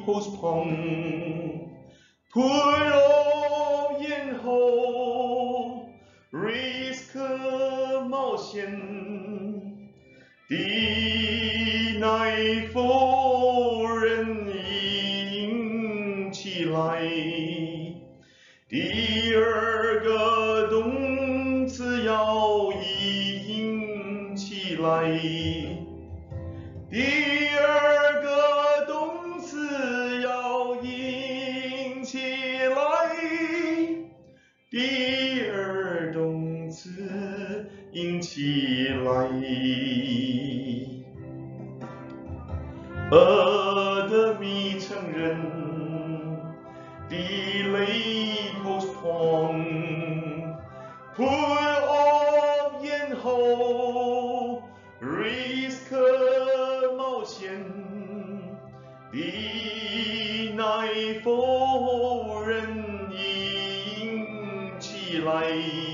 postpone, put off 延后 ，risk 冒险 ，deny 否认硬起来。第二个动词要硬起来。第二个动词要硬起来。第二动词硬起来。的米承认 ，delay postpone, put off 延后 ，risk 冒险 ，deny 否认硬起来。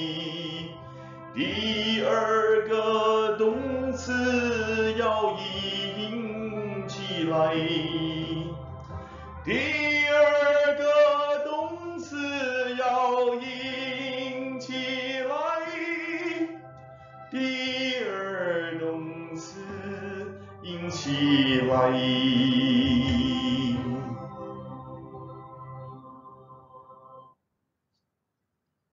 第二个动词要硬起来。第二个动词要硬起来。第二动词硬起来。